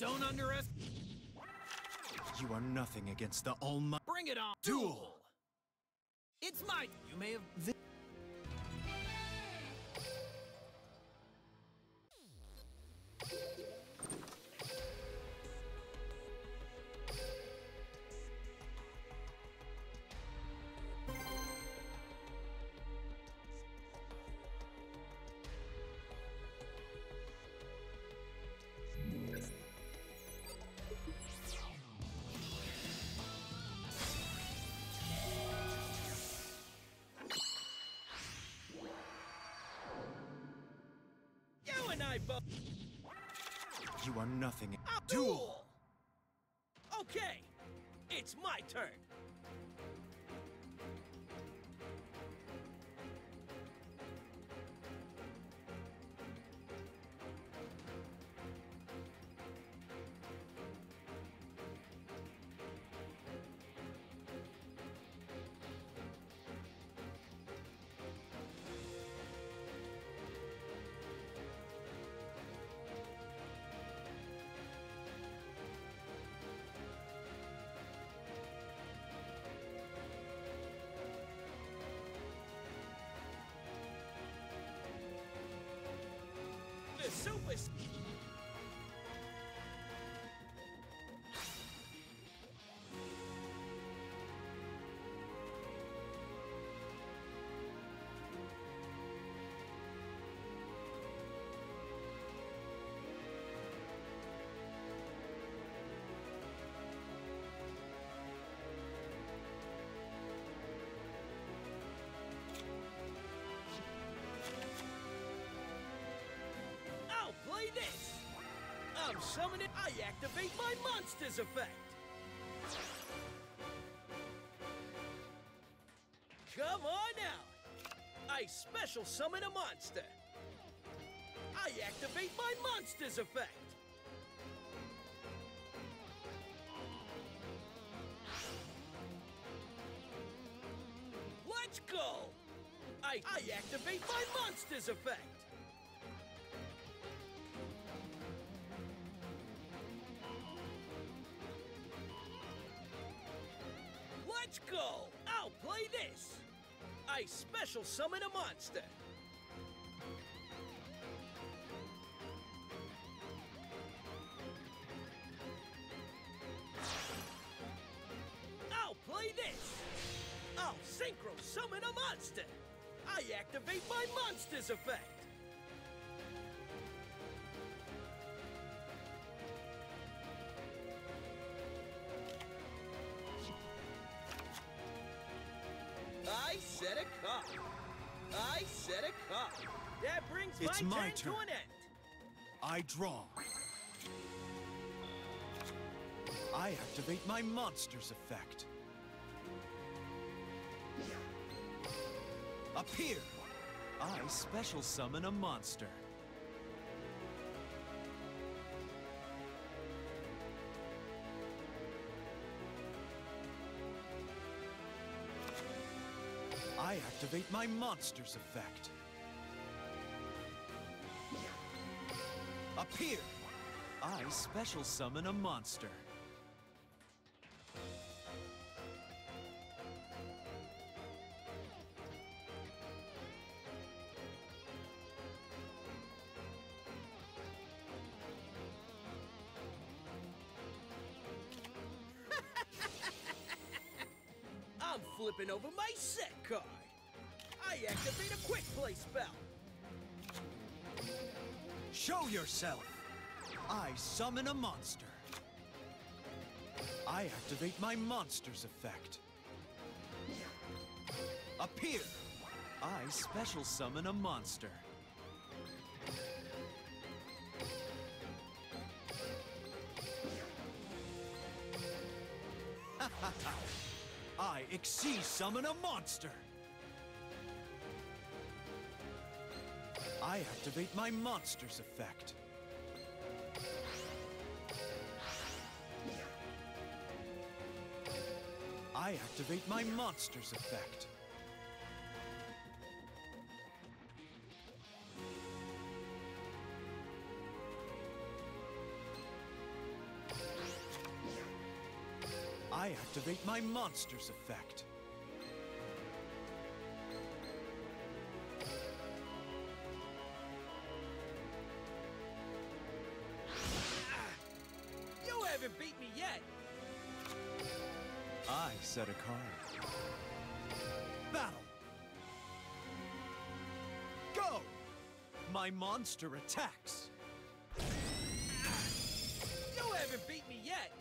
Don't underestimate. You are nothing against the Almighty. Bring it on. Duel! It's my. You may have. You and I both. You are nothing. Duel! Okay, it's my turn. The super. I'll play this. I'm summoning. I activate my monster's effect. Come on out. I special summon a monster. I activate my monster's effect. Let's go. I activate my monster's effect. Let's go! I'll play this! I special summon a monster. I'll play this! I'll synchro summon a monster. I activate my monster's effect. I set a card. I set a card. That brings It's my my turn turn. to an end. I draw. I activate my monster's effect. Appear! I special summon a monster. I activate my monster's effect. Appear! I special summon a monster. I'm flipping over my set card. I activate a quick play spell. Show yourself! I summon a monster. I activate my monster's effect. Appear! I special summon a monster. I exceed summon a monster. I activate my monster's effect. I activate my monster's effect. I activate my monster's effect. You haven't beat me yet! I set a card. Battle! Go! My monster attacks! You haven't beat me yet!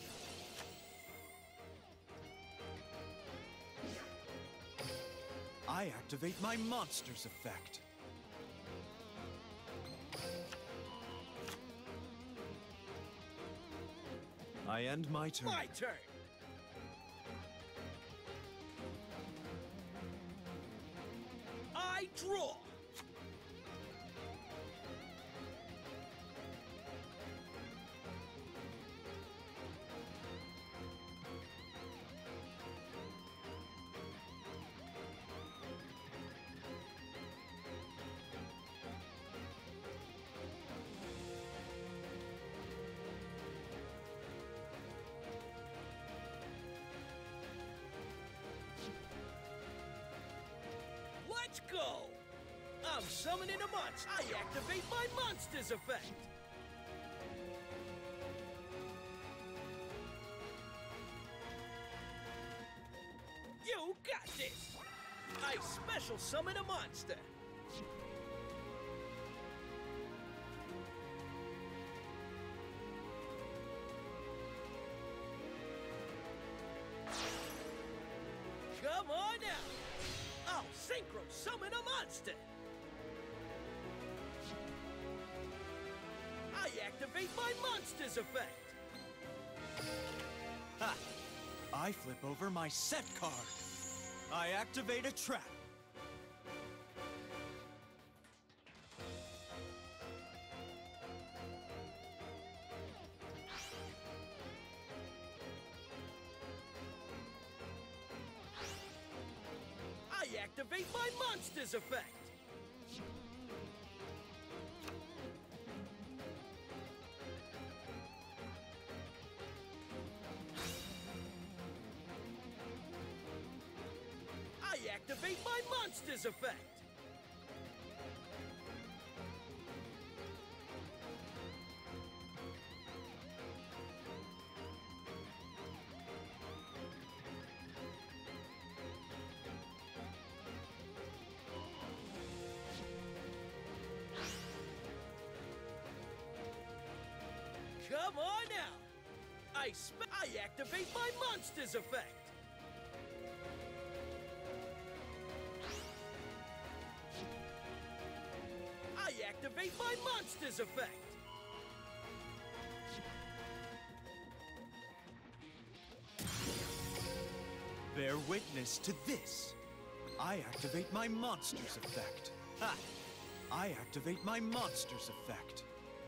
I activate my monster's effect. I end my turn. My turn! I draw! Let's go! I'm summoning a monster. I activate my monster's effect. You got this! I special summon a monster. Come on out! I'll synchro summon a monster! I activate my monster's effect! Ha! I flip over my set card. I activate a trap. I activate my monster's effect! I activate my monster's effect! Come on out! I activate my monster's effect! I activate my monster's effect! Bear witness to this. I activate my monster's effect. Ha! I activate my monster's effect.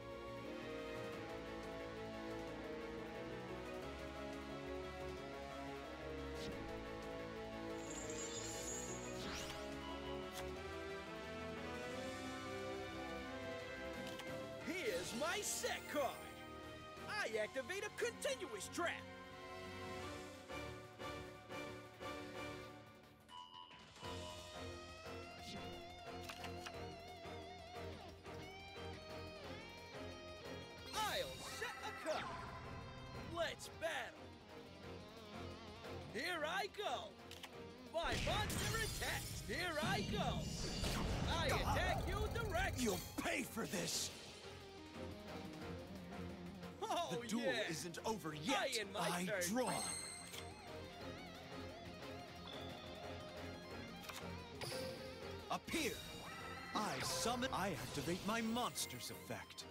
Here's my set card! I activate a continuous trap! I'll set a card! Let's battle! Here I go! My monster attacks! Here I go! I attack you directly! You'll pay for this! Oh, The duel yeah. isn't over yet. I end my turn. draw. Appear. I summon. I activate my monster's effect.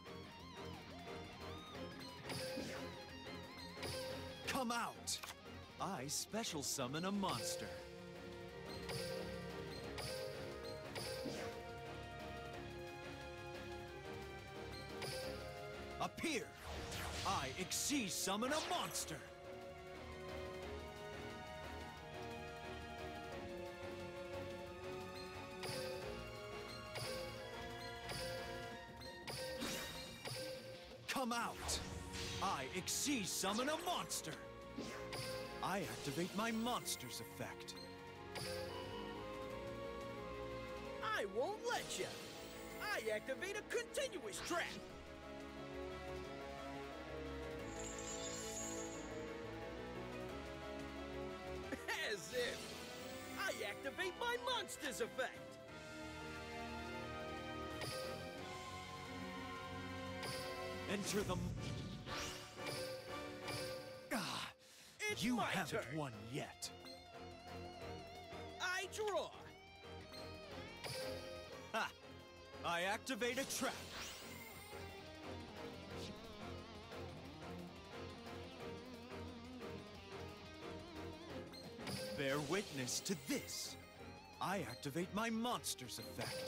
Come out. I special summon a monster. Appear. I exceed summon a monster. Come out. I exceed summon a monster. I activate my monster's effect. I won't let you. I activate a continuous trap. As if. I activate my monster's effect. Enter the... Ah, It's you my haven't turn. won yet. I draw. Ha! I activate a trap. Bear witness to this. I activate my monster's effect.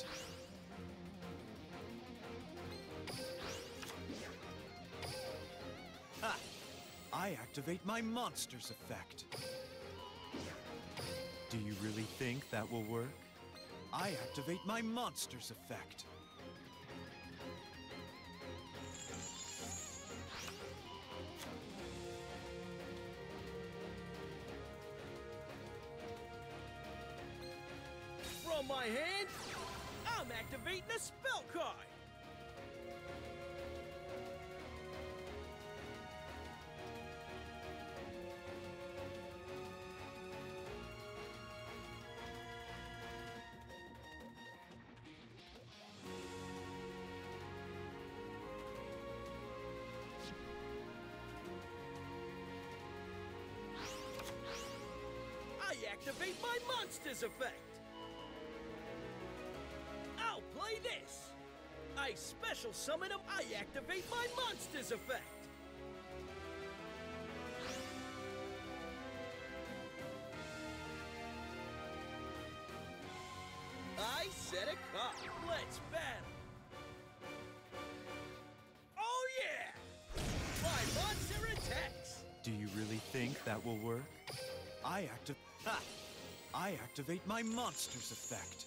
Ha! I activate my monster's effect. Do you really think that will work? I activate my monster's effect. From my hand, I'm activating a spell card. I activate my monster's effect. I'll play this. I special summon him. I activate my monster's effect. I set a card. Let's battle. Oh yeah! My monster attacks. Do you really think that will work? I activate my monster's effect.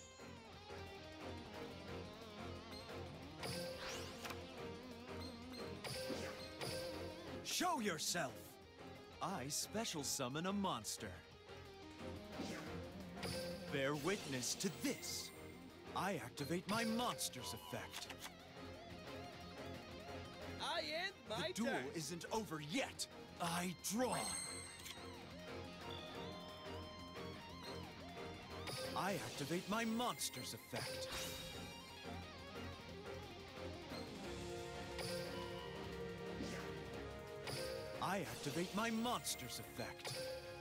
Show yourself! I special summon a monster. Bear witness to this. I activate my monster's effect. I end my The duel turn. isn't over yet. I draw. I activate my monster's effect. I activate my monster's effect.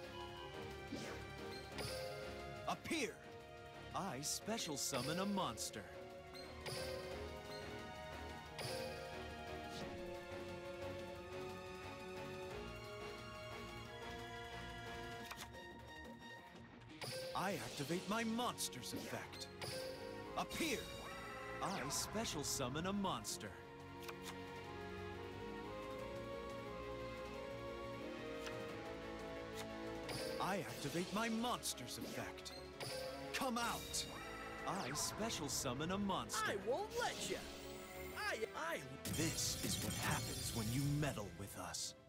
Appear! I special summon a monster. I activate my monster's effect. Appear! I special summon a monster. I activate my monster's effect. Come out! I special summon a monster. I won't let you. I. This is what happens when you meddle with us.